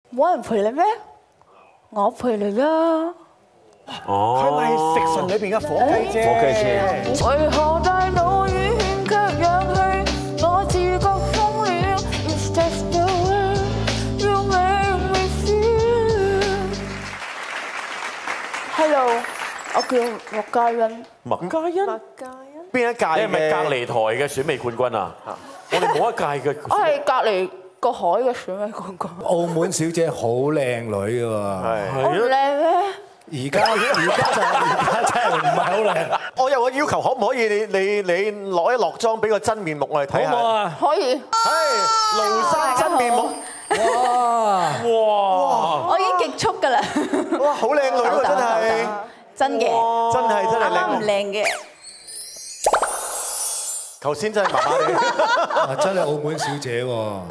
冇人陪你咩？我陪你啦。 佢咪食神裏邊嘅火雞啫。 火雞啫。 為何大腦已欠缺氧氣？我自覺瘋了 ，It's just the way you make me feel。Hello，我叫麥嘉欣。 麥嘉欣， 邊一屆嘅？ 你係咪隔離台嘅選美冠軍啊？我哋冇一屆嘅。 我係隔離個海嘅選美冠軍。 澳門小姐好靚女㗎喎， 我唔靚咩？ 而家真係唔係好靚。 我有個要求，可唔可以你落一落妝，俾個真面目我哋睇下？ 好唔好啊？ 可以。 係廬山真面目， 哇！ 我已經極速㗎啦。 哇，好靚女喎，真係， 真嘅， 真係啱啱唔靚。 靚嘅。 頭先真係麻麻地。 真係澳門小姐喎。